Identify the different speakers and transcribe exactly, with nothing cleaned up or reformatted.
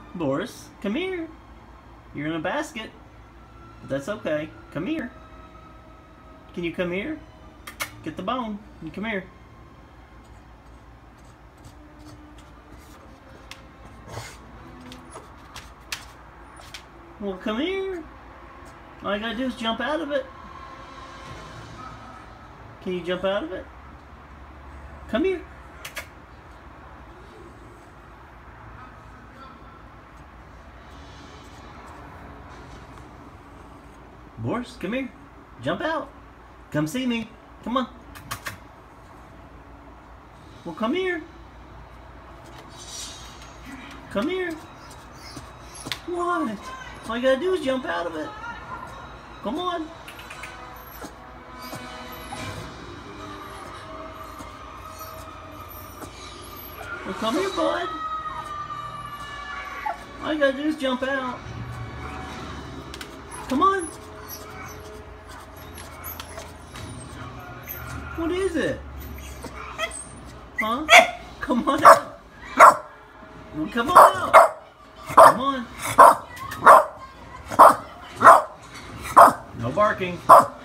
Speaker 1: Boris, come here. You're in a basket. But that's okay. Come here. Can you come here? Get the bone. You come here. Well, come here. All you gotta do is jump out of it. Can you jump out of it? Come here. Boris, come here. Jump out. Come see me. Come on. Well, come here. Come here. What? All you gotta do is jump out of it. Come on. Well, come here, bud. All you gotta do is jump out. Come on. What is it? Huh? Come on out. Well, come on out. Come on. No barking.